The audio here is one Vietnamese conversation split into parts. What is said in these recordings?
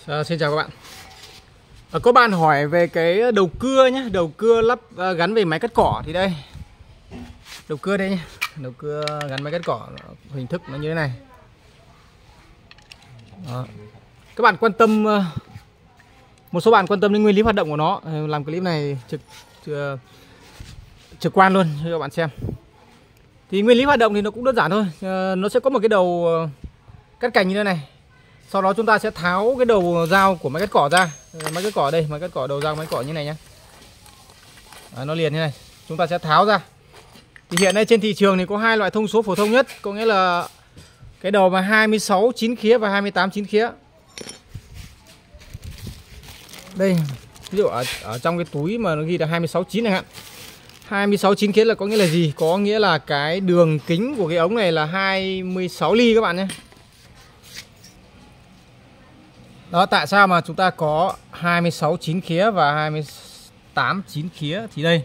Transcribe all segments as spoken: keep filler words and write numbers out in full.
À, xin chào các bạn. À, có bạn hỏi về cái đầu cưa nhé, đầu cưa lắp à, gắn về máy cắt cỏ thì đây. Đầu cưa đây nhé, đầu cưa gắn máy cắt cỏ hình thức nó như thế này. Đó. Các bạn quan tâm, một số bạn quan tâm đến nguyên lý hoạt động của nó, làm clip này trực trực, trực quan luôn cho các bạn xem. Thì nguyên lý hoạt động thì nó cũng đơn giản thôi, à, nó sẽ có một cái đầu cắt cành như thế này. Sau đó chúng ta sẽ tháo cái đầu dao của máy cắt cỏ ra. Máy cắt cỏ đây, máy cắt cỏ đầu dao máy cỏ như này nhé. Đó, nó liền như này. Chúng ta sẽ tháo ra. Thì hiện nay trên thị trường thì có hai loại thông số phổ thông nhất, có nghĩa là cái đầu mà hai mươi sáu chín khía và hai mươi tám chín khía. Đây, ví dụ ở, ở trong cái túi mà nó ghi là hai mươi sáu chín chẳng hạn. hai mươi sáu chín khía là có nghĩa là gì? Có nghĩa là cái đường kính của cái ống này là hai mươi sáu ly các bạn nhé. Đó, tại sao mà chúng ta có hai mươi sáu chín khía và hai mươi tám chín khía thì đây.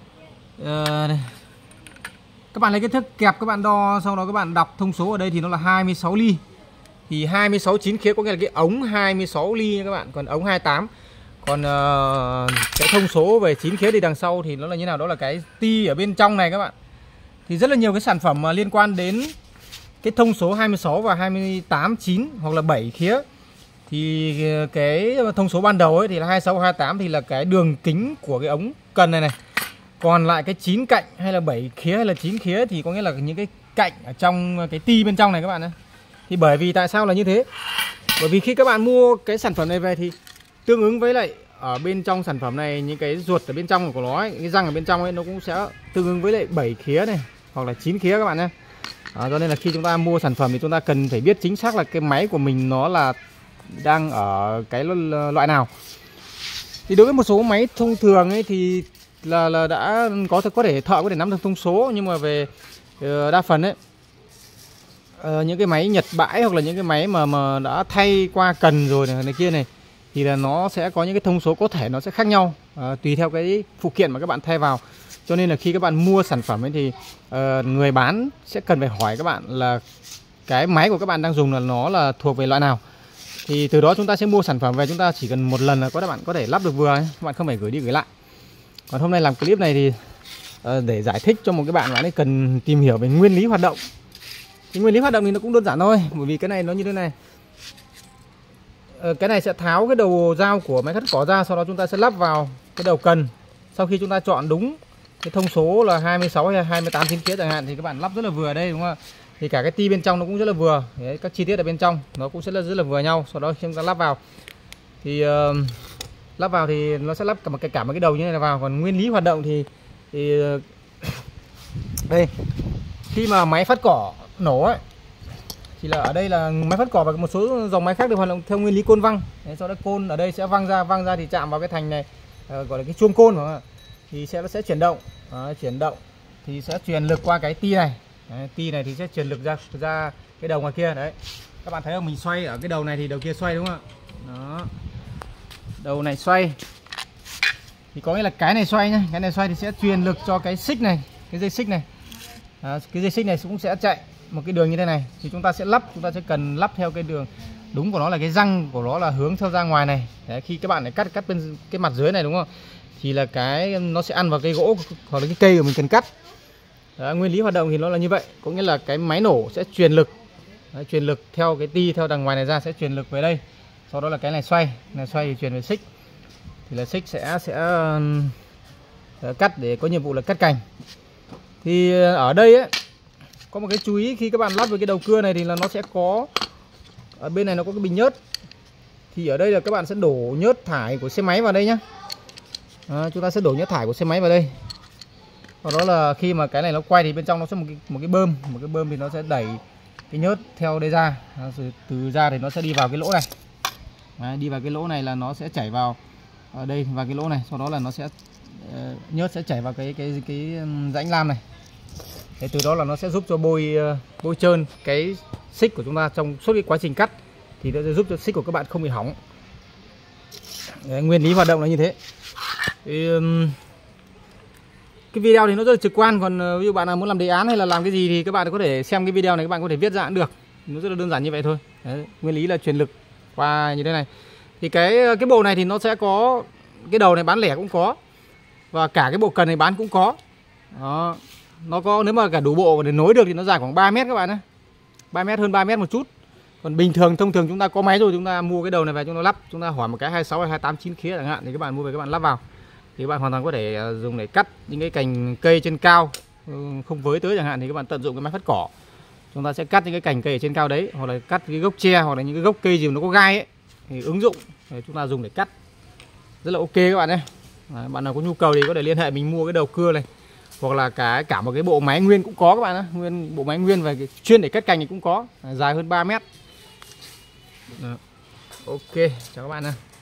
À, đây. Các bạn lấy cái thước kẹp các bạn đo, sau đó các bạn đọc thông số ở đây thì nó là hai mươi sáu ly. Thì hai mươi sáu chín khía có nghĩa là cái ống hai mươi sáu ly nha các bạn, còn ống hai mươi tám. Còn uh, cái thông số về chín khía thì đằng sau thì nó là như nào, đó là cái ti ở bên trong này các bạn. Thì rất là nhiều cái sản phẩm mà liên quan đến cái thông số hai mươi sáu và hai mươi tám chín hoặc là bảy khía. Thì cái thông số ban đầu ấy thì là hai mươi sáu và hai mươi tám thì là cái đường kính của cái ống cần này này. Còn lại cái chín cạnh hay là bảy khía hay là chín khía thì có nghĩa là những cái cạnh ở trong cái ti bên trong này các bạn nhé. Thì bởi vì tại sao là như thế? Bởi vì khi các bạn mua cái sản phẩm này về thì tương ứng với lại ở bên trong sản phẩm này, những cái ruột ở bên trong của nó ấy, cái răng ở bên trong ấy nó cũng sẽ tương ứng với lại bảy khía này hoặc là chín khía các bạn nhé. Đó, cho nên là khi chúng ta mua sản phẩm thì chúng ta cần phải biết chính xác là cái máy của mình nó là đang ở cái loại nào. Thì đối với một số máy thông thường ấy thì là, là đã có có thể thợ có thể nắm được thông số, nhưng mà về đa phần ấy uh, những cái máy nhật bãi hoặc là những cái máy mà mà đã thay qua cần rồi này, này kia này thì là nó sẽ có những cái thông số có thể nó sẽ khác nhau uh, tùy theo cái phụ kiện mà các bạn thay vào. Cho nên là khi các bạn mua sản phẩm ấy thì uh, người bán sẽ cần phải hỏi các bạn là cái máy của các bạn đang dùng là nó là thuộc về loại nào. Thì từ đó chúng ta sẽ mua sản phẩm về, chúng ta chỉ cần một lần là có các bạn có thể lắp được vừa ấy. Các bạn không phải gửi đi gửi lại. Còn hôm nay làm clip này thì uh, để giải thích cho một cái bạn bạn ấy cần tìm hiểu về nguyên lý hoạt động. Thì nguyên lý hoạt động thì nó cũng đơn giản thôi, bởi vì cái này nó như thế này. Uh, cái này sẽ tháo cái đầu dao của máy cắt cỏ ra, sau đó chúng ta sẽ lắp vào cái đầu cần. Sau khi chúng ta chọn đúng cái thông số là hai mươi sáu hay hai mươi tám chín khía chẳng hạn thì các bạn lắp rất là vừa đây, đúng không ạ? Thì cả cái ti bên trong nó cũng rất là vừa. Đấy, các chi tiết ở bên trong nó cũng sẽ là rất là vừa nhau. Sau đó khi chúng ta lắp vào thì uh, lắp vào thì nó sẽ lắp cả một cái cả một cái đầu như này vào. Còn nguyên lý hoạt động thì thì uh, đây, khi mà máy phát cỏ nổ ấy thì là ở đây là máy phát cỏ và một số dòng máy khác được hoạt động theo nguyên lý côn văng. Đấy, sau đó côn ở đây sẽ văng ra, văng ra thì chạm vào cái thành này, uh, gọi là cái chuông côn mà thì sẽ nó sẽ chuyển động, uh, chuyển động thì sẽ truyền lực qua cái ti này. Đấy, ti này thì sẽ truyền lực ra ra cái đầu ngoài kia. Đấy, các bạn thấy không, mình xoay ở cái đầu này thì đầu kia xoay, đúng không ạ? Đó, đầu này xoay thì có nghĩa là cái này xoay nhá, cái này xoay thì sẽ truyền lực cho cái xích này, cái dây xích này. Đó, cái dây xích này cũng sẽ chạy một cái đường như thế này. Thì chúng ta sẽ lắp, chúng ta sẽ cần lắp theo cái đường đúng của nó là cái răng của nó là hướng theo ra ngoài này. Đấy, khi các bạn này cắt cắt bên cái mặt dưới này, đúng không, thì là cái nó sẽ ăn vào cây gỗ hoặc là cái cây của mình cần cắt. Đó, nguyên lý hoạt động thì nó là như vậy, có nghĩa là cái máy nổ sẽ truyền lực. Đấy, truyền lực theo cái ti theo đằng ngoài này ra sẽ truyền lực về đây, sau đó là cái này xoay, này xoay thì truyền về xích, thì là xích sẽ sẽ uh, cắt để có nhiệm vụ là cắt cành. Thì ở đây ấy, có một cái chú ý khi các bạn lắp với cái đầu cưa này thì là nó sẽ có ở bên này nó có cái bình nhớt. Thì ở đây là các bạn sẽ đổ nhớt thải của xe máy vào đây nhá. Đó, chúng ta sẽ đổ nhớt thải của xe máy vào đây. Sau đó là khi mà cái này nó quay thì bên trong nó sẽ một cái, một cái bơm, một cái bơm thì nó sẽ đẩy cái nhớt theo đây ra. Đó, từ ra thì nó sẽ đi vào cái lỗ này. Đấy, đi vào cái lỗ này là nó sẽ chảy vào ở đây vào cái lỗ này, sau đó là nó sẽ uh, nhớt sẽ chảy vào cái cái cái rãnh lam này. Thế từ đó là nó sẽ giúp cho bôi uh, bôi trơn cái xích của chúng ta trong suốt cái quá trình cắt, thì nó sẽ giúp cho xích của các bạn không bị hỏng. Đấy, nguyên lý hoạt động là như thế. Thì, um, cái video thì nó rất là trực quan, còn ví dụ bạn nào muốn làm đề án hay là làm cái gì thì các bạn có thể xem cái video này, các bạn có thể viết ra cũng được, nó rất là đơn giản như vậy thôi. Đấy, nguyên lý là truyền lực qua như thế này. Thì cái cái bộ này thì nó sẽ có cái đầu này bán lẻ cũng có, và cả cái bộ cần này bán cũng có. Đó. Nó có, nếu mà cả đủ bộ để nối được thì nó dài khoảng ba mét các bạn nhé. ba mét, hơn ba mét một chút. Còn bình thường thông thường chúng ta có máy rồi, chúng ta mua cái đầu này về chúng ta lắp, chúng ta hỏi một cái hai mươi sáu hay hai mươi tám chín khía chẳng hạn, thì các bạn mua về các bạn lắp vào. Thì các bạn hoàn toàn có thể dùng để cắt những cái cành cây trên cao không với tới chẳng hạn, thì các bạn tận dụng cái máy phát cỏ. Chúng ta sẽ cắt những cái cành cây ở trên cao đấy, hoặc là cắt cái gốc tre, hoặc là những cái gốc cây gì nó có gai ấy, thì ứng dụng để chúng ta dùng để cắt rất là ok các bạn nhé. Đấy, bạn nào có nhu cầu thì có thể liên hệ mình mua cái đầu cưa này, hoặc là cả cả một cái bộ máy nguyên cũng có các bạn nhé. Nguyên bộ máy nguyên và chuyên để cắt cành thì cũng có, dài hơn ba mét. Đó. Ok, chào các bạn nhé.